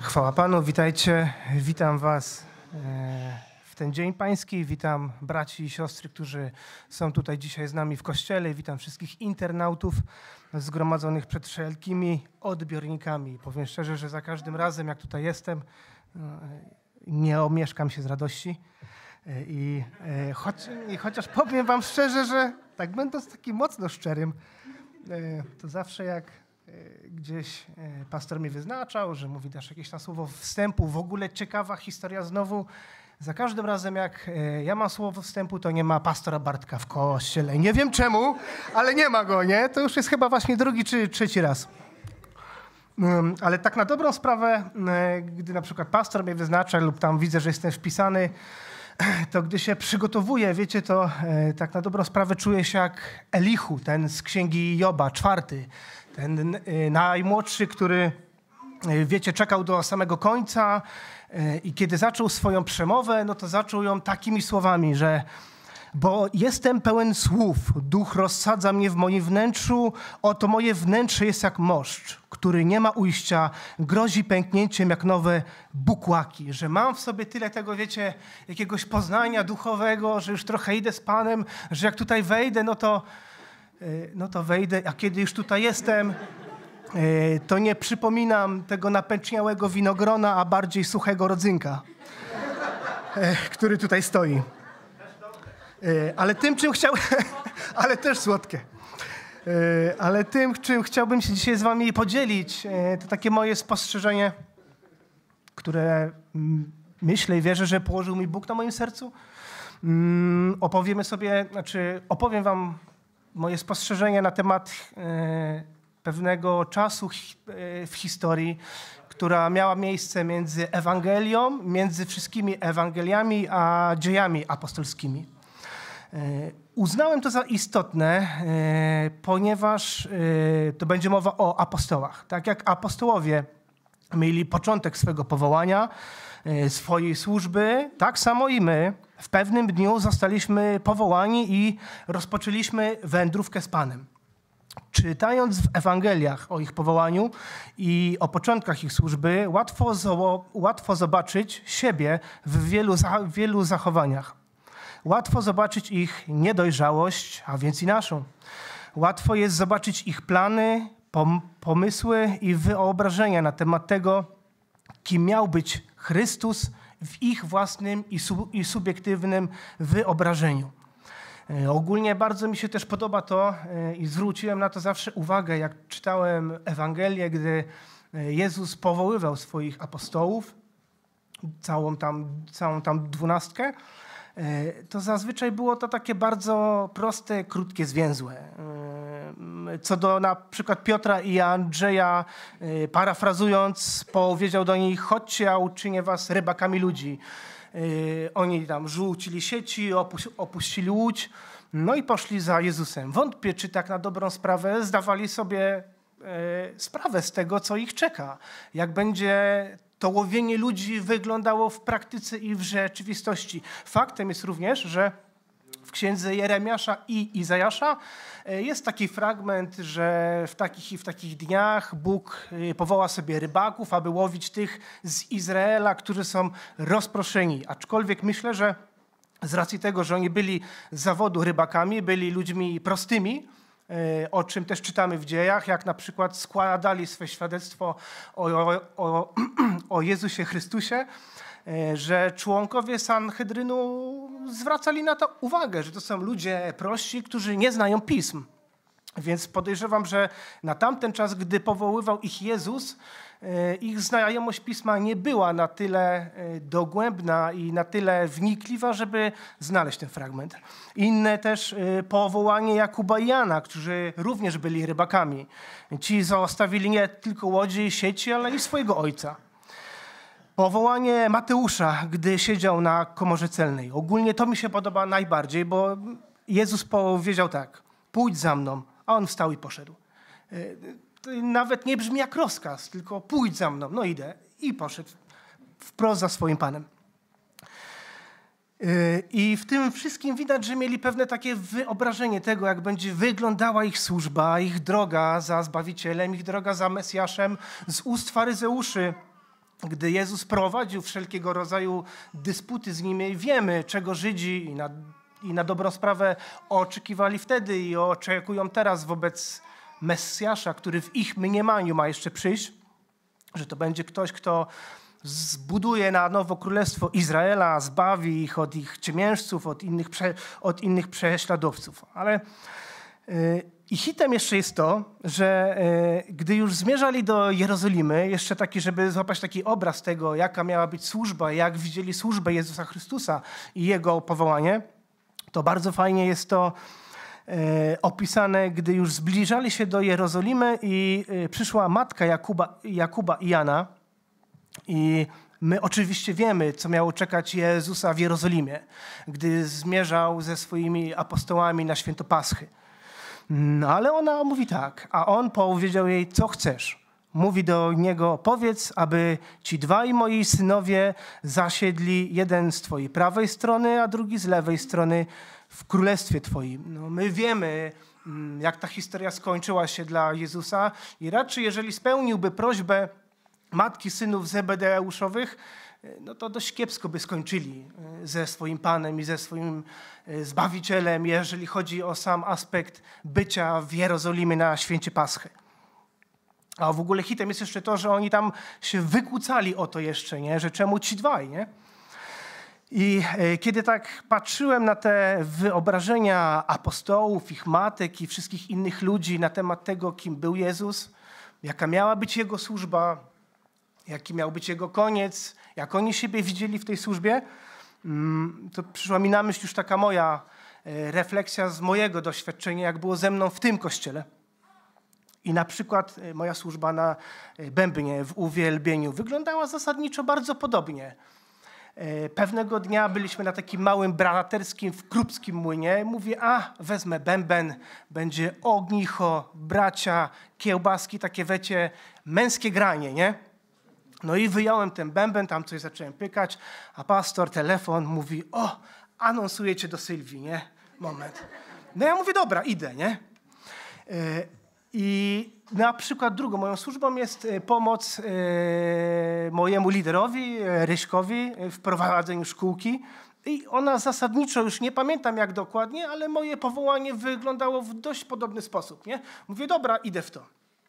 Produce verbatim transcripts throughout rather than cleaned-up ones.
Chwała Panu, witajcie, witam was w ten Dzień Pański, witam braci i siostry, którzy są tutaj dzisiaj z nami w kościele, witam wszystkich internautów zgromadzonych przed wszelkimi odbiornikami. Powiem szczerze, że za każdym razem, jak tutaj jestem, nie omieszkam się z radości i, choć, i chociaż powiem wam szczerze, że tak będąc takim mocno szczerym, to zawsze jak gdzieś pastor mi wyznaczał, że mówi też jakieś tam słowo wstępu, w ogóle ciekawa historia znowu. Za każdym razem, jak ja mam słowo wstępu, to nie ma pastora Bartka w kościele. Nie wiem czemu, ale nie ma go, nie? To już jest chyba właśnie drugi czy trzeci raz. Ale tak na dobrą sprawę, gdy na przykład pastor mnie wyznacza lub tam widzę, że jestem wpisany, to gdy się przygotowuję, wiecie, to tak na dobrą sprawę czuję się jak Elihu, ten z księgi Joba, czwarty. Ten najmłodszy, który, wiecie, czekał do samego końca i kiedy zaczął swoją przemowę, no to zaczął ją takimi słowami, że bo jestem pełen słów, duch rozsadza mnie w moim wnętrzu, oto moje wnętrze jest jak moszcz, który nie ma ujścia, grozi pęknięciem jak nowe bukłaki, że mam w sobie tyle tego, wiecie, jakiegoś poznania duchowego, że już trochę idę z Panem, że jak tutaj wejdę, no to no to wejdę, a kiedy już tutaj jestem, to nie przypominam tego napęczniałego winogrona, a bardziej suchego rodzynka, który tutaj stoi. Ale tym, czym chciał... ale też słodkie. Ale tym, czym chciałbym się dzisiaj z wami podzielić, to takie moje spostrzeżenie, które myślę i wierzę, że położył mi Bóg na moim sercu. Opowiemy sobie, znaczy opowiem wam moje spostrzeżenie na temat e, pewnego czasu hi, e, w historii, która miała miejsce między Ewangelią, między wszystkimi Ewangeliami a dziejami apostolskimi. E, uznałem to za istotne, e, ponieważ e, to będzie mowa o apostołach. Tak jak apostołowie mieli początek swego powołania, e, swojej służby, tak samo i my w pewnym dniu zostaliśmy powołani i rozpoczęliśmy wędrówkę z Panem. Czytając w Ewangeliach o ich powołaniu i o początkach ich służby, łatwo, zo- łatwo zobaczyć siebie w wielu, za- wielu zachowaniach. Łatwo zobaczyć ich niedojrzałość, a więc i naszą. Łatwo jest zobaczyć ich plany, pom- pomysły i wyobrażenia na temat tego, kim miał być Chrystus w ich własnym i, sub, i subiektywnym wyobrażeniu. E, ogólnie bardzo mi się też podoba to e, i zwróciłem na to zawsze uwagę, jak czytałem Ewangelię, gdy Jezus powoływał swoich apostołów, całą tam, całą tam dwunastkę, e, to zazwyczaj było to takie bardzo proste, krótkie, zwięzłe. E, co do na przykład Piotra i Andrzeja, e, parafrazując, powiedział do nich: chodźcie, a uczynię was rybakami ludzi. E, oni tam rzucili sieci, opu- opuścili łódź, no i poszli za Jezusem. Wątpię, czy tak na dobrą sprawę zdawali sobie e, sprawę z tego, co ich czeka. Jak będzie to łowienie ludzi wyglądało w praktyce i w rzeczywistości. Faktem jest również, że w księdze Jeremiasza i Izajasza jest taki fragment, że w takich i w takich dniach Bóg powoła sobie rybaków, aby łowić tych z Izraela, którzy są rozproszeni. Aczkolwiek myślę, że z racji tego, że oni byli z zawodu rybakami, byli ludźmi prostymi, o czym też czytamy w dziejach, jak na przykład składali swe świadectwo o, o, o, o Jezusie Chrystusie, że członkowie Sanhedrynu zwracali na to uwagę, że to są ludzie prości, którzy nie znają pism. Więc podejrzewam, że na tamten czas, gdy powoływał ich Jezus, ich znajomość pisma nie była na tyle dogłębna i na tyle wnikliwa, żeby znaleźć ten fragment. Inne też powołanie Jakuba i Jana, którzy również byli rybakami. Ci zostawili nie tylko łodzie i sieci, ale i swojego ojca. Powołanie Mateusza, gdy siedział na komorze celnej. Ogólnie to mi się podoba najbardziej, bo Jezus powiedział tak: pójdź za mną, a on wstał i poszedł. Nawet nie brzmi jak rozkaz, tylko pójdź za mną. No idę. I poszedł wprost za swoim Panem. I w tym wszystkim widać, że mieli pewne takie wyobrażenie tego, jak będzie wyglądała ich służba, ich droga za Zbawicielem, ich droga za Mesjaszem z ust faryzeuszy. Gdy Jezus prowadził wszelkiego rodzaju dysputy z nimi, wiemy, czego Żydzi i na, i na dobrą sprawę oczekiwali wtedy i oczekują teraz wobec Mesjasza, który w ich mniemaniu ma jeszcze przyjść, że to będzie ktoś, kto zbuduje na nowo królestwo Izraela, zbawi ich od ich ciemiężców, od innych, prze, od innych prześladowców. Ale yy, i hitem jeszcze jest to, że yy, gdy już zmierzali do Jerozolimy, jeszcze taki, żeby złapać taki obraz tego, jaka miała być służba, jak widzieli służbę Jezusa Chrystusa i Jego powołanie, to bardzo fajnie jest to yy, opisane, gdy już zbliżali się do Jerozolimy i yy, przyszła matka Jakuba, Jakuba i Jana. I my oczywiście wiemy, co miało czekać Jezusa w Jerozolimie, gdy zmierzał ze swoimi apostołami na święto Paschy. No ale ona mówi tak, a on powiedział jej, co chcesz. Mówi do niego, powiedz, aby ci dwaj moi synowie zasiedli, jeden z twojej prawej strony, a drugi z lewej strony w królestwie twoim. No, my wiemy, jak ta historia skończyła się dla Jezusa i raczej jeżeli spełniłby prośbę matki synów zebedeuszowych, no to dość kiepsko by skończyli ze swoim Panem i ze swoim Zbawicielem, jeżeli chodzi o sam aspekt bycia w Jerozolimie na święcie Paschy. A w ogóle hitem jest jeszcze to, że oni tam się wykłócali o to jeszcze, nie? Że czemu ci dwaj, nie? I kiedy tak patrzyłem na te wyobrażenia apostołów, ich matek i wszystkich innych ludzi na temat tego, kim był Jezus, jaka miała być Jego służba, jaki miał być Jego koniec, jak oni siebie widzieli w tej służbie, to przyszła mi na myśl już taka moja refleksja z mojego doświadczenia, jak było ze mną w tym kościele. I na przykład moja służba na Bębnie w uwielbieniu wyglądała zasadniczo bardzo podobnie. Pewnego dnia byliśmy na takim małym braterskim w Krupskim Młynie. Mówię, a wezmę bęben, będzie ognicho, bracia, kiełbaski, takie wiecie, męskie granie, nie? No i wyjąłem ten bęben, tam coś zacząłem pykać, a pastor, telefon, mówi, o, anonsuję cię do Sylwii, nie? Moment. No ja mówię, dobra, idę, nie? I na przykład drugą moją służbą jest pomoc mojemu liderowi, Ryśkowi, w prowadzeniu szkółki. I ona zasadniczo, już nie pamiętam jak dokładnie, ale moje powołanie wyglądało w dość podobny sposób, nie? Mówię, dobra, idę w to.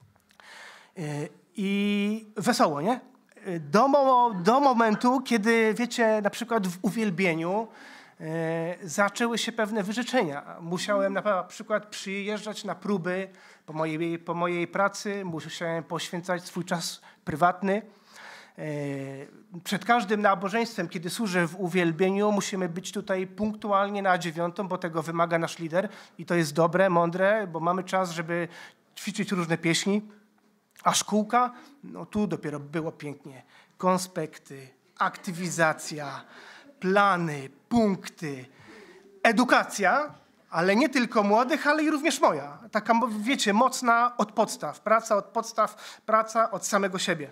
I wesoło, nie? Do, do momentu, kiedy, wiecie, na przykład w uwielbieniu e, zaczęły się pewne wyrzeczenia. Musiałem na przykład przyjeżdżać na próby po mojej, po mojej pracy, musiałem poświęcać swój czas prywatny. E, przed każdym nabożeństwem, kiedy służę w uwielbieniu, musimy być tutaj punktualnie na dziewiątą, bo tego wymaga nasz lider i to jest dobre, mądre, bo mamy czas, żeby ćwiczyć różne pieśni. A szkółka, no tu dopiero było pięknie. Konspekty, aktywizacja, plany, punkty, edukacja, ale nie tylko młodych, ale i również moja. Taka, wiecie, mocna od podstaw. Praca od podstaw, praca od samego siebie.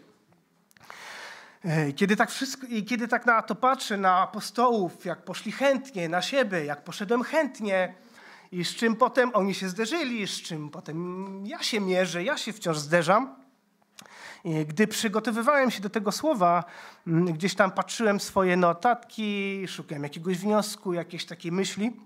Kiedy tak, wszystko, i kiedy tak na to patrzę, na apostołów, jak poszli chętnie, na siebie, jak poszedłem chętnie, i z czym potem oni się zderzyli, z czym potem ja się mierzę, ja się wciąż zderzam. I gdy przygotowywałem się do tego słowa, gdzieś tam patrzyłem swoje notatki, szukałem jakiegoś wniosku, jakiejś takiej myśli.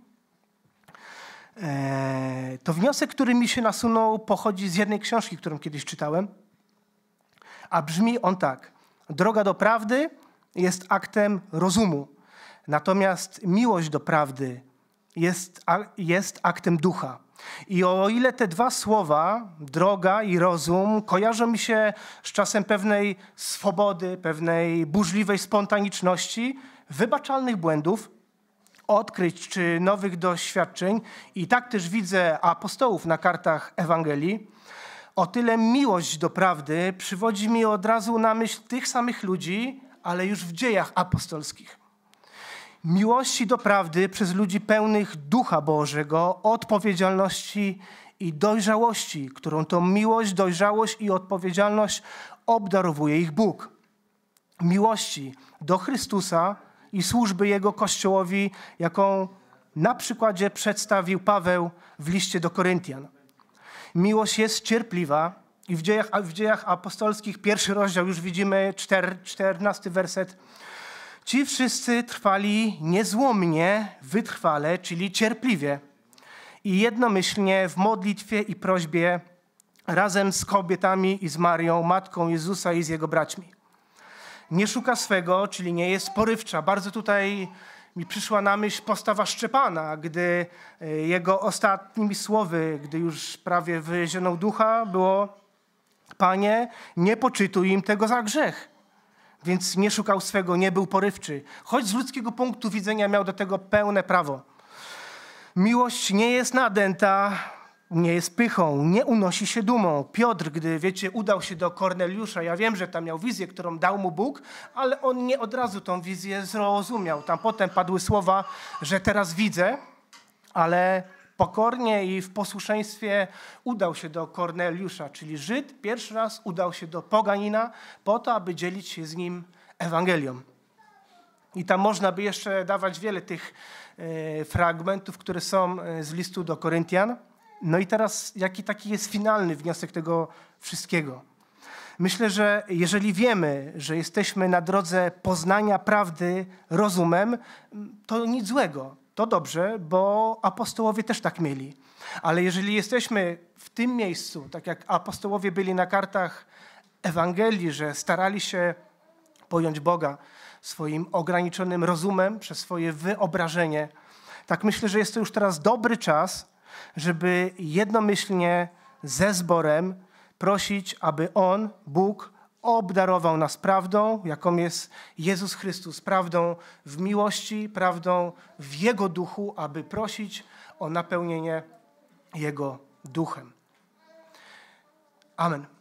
To wniosek, który mi się nasunął, pochodzi z jednej książki, którą kiedyś czytałem. A brzmi on tak. Droga do prawdy jest aktem rozumu, natomiast miłość do prawdy Jest, jest aktem ducha. I o ile te dwa słowa, droga i rozum, kojarzą mi się z czasem pewnej swobody, pewnej burzliwej spontaniczności, wybaczalnych błędów, odkryć czy nowych doświadczeń, i tak też widzę apostołów na kartach Ewangelii, o tyle miłość do prawdy przywodzi mi od razu na myśl tych samych ludzi, ale już w dziejach apostolskich. Miłości do prawdy przez ludzi pełnych Ducha Bożego, odpowiedzialności i dojrzałości, którą to miłość, dojrzałość i odpowiedzialność obdarowuje ich Bóg. Miłości do Chrystusa i służby Jego Kościołowi, jaką na przykładzie przedstawił Paweł w liście do Koryntian. Miłość jest cierpliwa I w dziejach, w dziejach apostolskich, pierwszy rozdział, już widzimy czternasty werset. Ci wszyscy trwali niezłomnie, wytrwale, czyli cierpliwie i jednomyślnie w modlitwie i prośbie razem z kobietami i z Marią, matką Jezusa i z jego braćmi. Nie szuka swego, czyli nie jest porywcza. Bardzo tutaj mi przyszła na myśl postawa Szczepana, gdy jego ostatnimi słowy, gdy już prawie wyzionął ducha, było: Panie, nie poczytuj im tego za grzech. Więc nie szukał swego, nie był porywczy. Choć z ludzkiego punktu widzenia miał do tego pełne prawo. Miłość nie jest nadęta, nie jest pychą, nie unosi się dumą. Piotr, gdy, wiecie, udał się do Korneliusza, ja wiem, że tam miał wizję, którą dał mu Bóg, ale on nie od razu tą wizję zrozumiał. Tam potem padły słowa, że teraz widzę, ale pokornie i w posłuszeństwie udał się do Korneliusza, czyli Żyd pierwszy raz udał się do poganina po to, aby dzielić się z nim Ewangelią. I tam można by jeszcze dawać wiele tych e, fragmentów, które są z listu do Koryntian. No i teraz jaki taki jest finalny wniosek tego wszystkiego? Myślę, że jeżeli wiemy, że jesteśmy na drodze poznania prawdy rozumem, to nic złego. To dobrze, bo apostołowie też tak mieli. Ale jeżeli jesteśmy w tym miejscu, tak jak apostołowie byli na kartach Ewangelii, że starali się pojąć Boga swoim ograniczonym rozumem, przez swoje wyobrażenie, tak myślę, że jest to już teraz dobry czas, żeby jednomyślnie ze zborem prosić, aby On, Bóg, obdarował nas prawdą, jaką jest Jezus Chrystus, prawdą w miłości, prawdą w Jego duchu, aby prosić o napełnienie Jego duchem. Amen.